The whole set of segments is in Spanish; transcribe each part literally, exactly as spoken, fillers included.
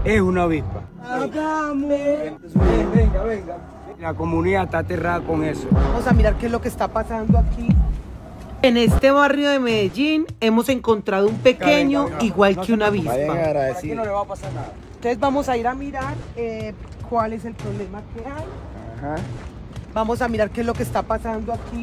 es una avispa. Hagamos. Venga, venga. La comunidad está aterrada con eso. Vamos a mirar qué es lo que está pasando aquí. En este barrio de Medellín hemos encontrado un pequeño Venga, venga, igual no que se una preocupe. avispa. Aquí no le va a pasar nada. Entonces vamos a ir a mirar eh, cuál es el problema que hay. Ajá. Vamos a mirar qué es lo que está pasando aquí.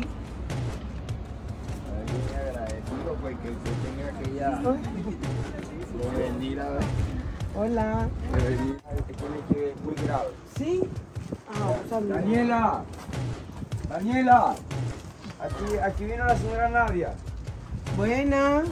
Muy agradecido porque usted tenga aquella... Lo bendiga. Hola. Este tiene que es muy grave. ¿Sí? Ah, vamos a mirar. Daniela, Daniela, aquí, aquí vino la señora Nadia. Buenas.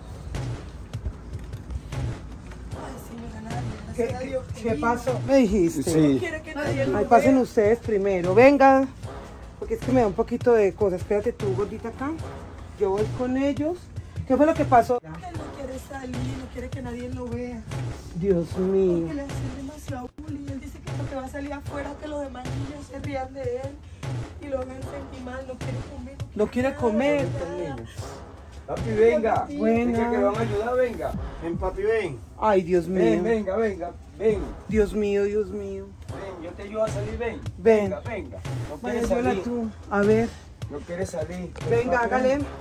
¿Qué, Gracias a qué, Dios, qué vino. pasó? Me dijiste. Sí. Quiere que nadie lo Ahí pasen vea. ustedes primero. Venga. Porque es que me da un poquito de cosas. Espérate tú, gordita, acá. Yo voy con ellos. ¿Qué fue lo que pasó? Él no quiere salir, no quiere que nadie lo vea. Dios Porque mío. le hacen demasiado bullying. Él dice que porque va a salir afuera, que los demás niños se rían de él y lo ven sentir mal, no quiere comer. No quiere nada, comer. nada. Papi, venga. Buena. Dice que le van a ayudar, venga. Ven, papi, ven. Ay, Dios Ven, mío. venga, venga. Ven. Dios mío, Dios mío. Ven, yo te ayudo a salir, ven. Ven. Venga, venga. No Vaya, quieres ayúdala salir. tú. A ver. No quieres salir. Ven, Venga, papi, hágale. ven.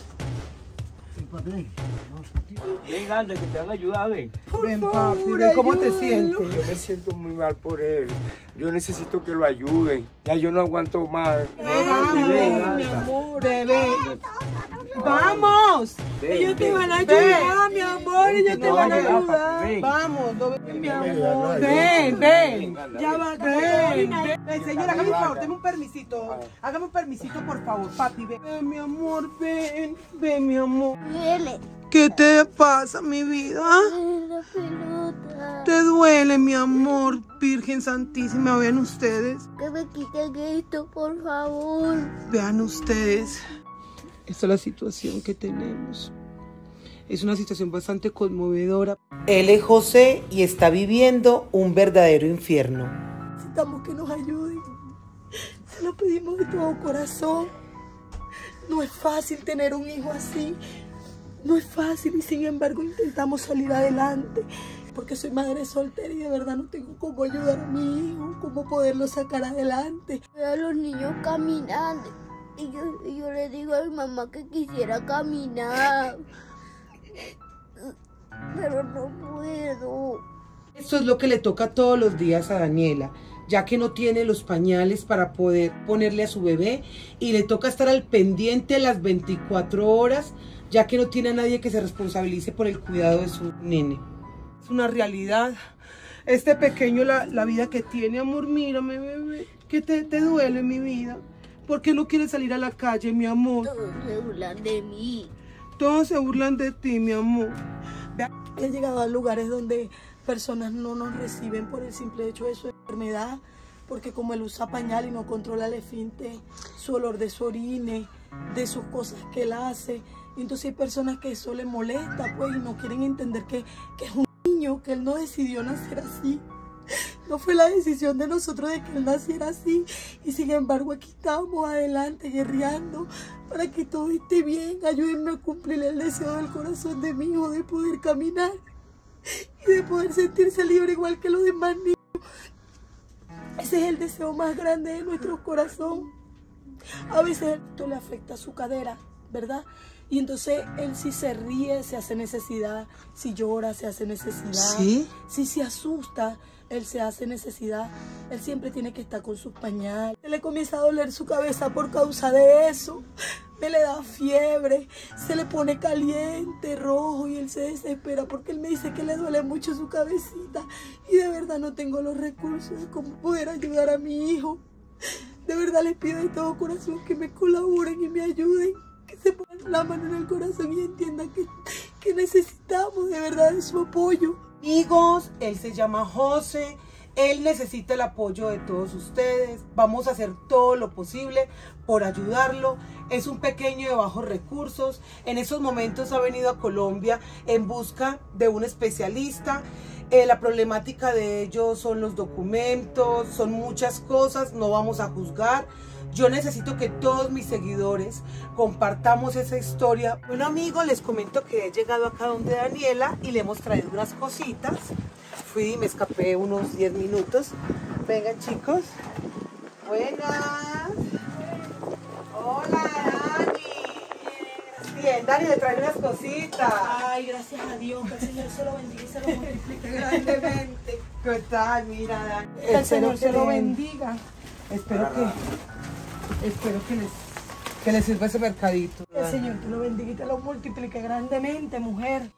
Venga, anda, que te van a ayudar, ven. Ven, favor, papi. Ven, ¿cómo te ayúdenlo. sientes? Yo me siento muy mal por él. Yo necesito que lo ayuden. Ya yo no aguanto más. Vamos, Ven, ven, mi anda. amor. Bebé. ¡Vamos! Ven, Ellos te ven. van a Ven. ayudar, mi amor, ellos te No, van a ven, ayudar. Ven. Vamos, no, ven, Ven, mi ven, amor. ven, Ven, ven. ven. Anda, Ya ven. va, Ven, Carolina. ven, ven, señora, hágame un favor, deme un permisito. Ah. Hágame un permisito, por favor, papi. Ven, ven, mi amor, ven, ven, mi amor. Duele ¿Qué te pasa, mi vida? la pelota. ¿Te duele, mi amor? Virgen Santísima, vean ustedes. Que me quiten esto, por favor. Vean ustedes. Esta es la situación que tenemos. Es una situación bastante conmovedora. Él es José y está viviendo un verdadero infierno. Necesitamos que nos ayuden. Se lo pedimos de todo corazón. No es fácil tener un hijo así. No es fácil y sin embargo intentamos salir adelante. Porque soy madre soltera y de verdad no tengo cómo ayudar a mi hijo, cómo poderlo sacar adelante. Veo a los niños caminando. Y yo, y yo le digo a mi mamá que quisiera caminar. Pero no puedo. Esto es lo que le toca todos los días a Daniela, ya que no tiene los pañales para poder ponerle a su bebé y le toca estar al pendiente las veinticuatro horas, ya que no tiene a nadie que se responsabilice por el cuidado de su nene. Es una realidad. Este pequeño, la, la vida que tiene, amor, mírame, bebé, que te, te duele mi vida. ¿Por qué no quieres salir a la calle, mi amor? Todos se burlan de mí. Todos se burlan de ti, mi amor. He llegado a lugares donde personas no nos reciben por el simple hecho de su enfermedad, porque como él usa pañal y no controla el esfínter, su olor de su orine, de sus cosas que él hace, y entonces hay personas que eso le molesta, pues, y no quieren entender que, que es un niño, que él no decidió nacer así. No fue la decisión de nosotros de que él naciera así, y sin embargo aquí estamos adelante guerreando para que todo esté bien. Ayúdenme a cumplir el deseo del corazón de mi hijo de poder caminar y de poder sentirse libre igual que los demás niños. Ese es el deseo más grande de nuestro corazón. A veces esto le afecta a su cadera, ¿verdad? Y entonces él si se ríe, se hace necesidad, si llora, se hace necesidad, ¿Sí? si se asusta, él se hace necesidad. Él siempre tiene que estar con sus pañales. Se le comienza a doler su cabeza por causa de eso. Me le da fiebre, se le pone caliente, rojo y él se desespera porque él me dice que le duele mucho su cabecita y de verdad no tengo los recursos de cómo poder ayudar a mi hijo. De verdad les pido de todo corazón que me colaboren y me ayuden, que se pongan la mano en el corazón y entiendan que, que necesitamos de verdad de su apoyo. Amigos, él se llama José, él necesita el apoyo de todos ustedes, vamos a hacer todo lo posible por ayudarlo. Es un pequeño de bajos recursos, en esos momentos ha venido a Colombia en busca de un especialista. Eh, la problemática de ellos son los documentos, son muchas cosas, no vamos a juzgar. Yo necesito que todos mis seguidores compartamos esa historia. Bueno amigos, les comento que he llegado acá donde Daniela y le hemos traído unas cositas fui, me escapé unos diez minutos. Vengan, chicos. Buenas. Hola, Dani. Bien, Dani, le trae unas cositas. Ay, gracias a Dios, que el Señor se lo bendiga y se lo multiplique Grandemente. ¿Qué tal? Mira, Dani. Que el Señor Espero se lo que- bendiga. Espero que, espero que les, que les sirva ese mercadito. Que el Señor te lo bendiga y te lo multiplique grandemente, mujer.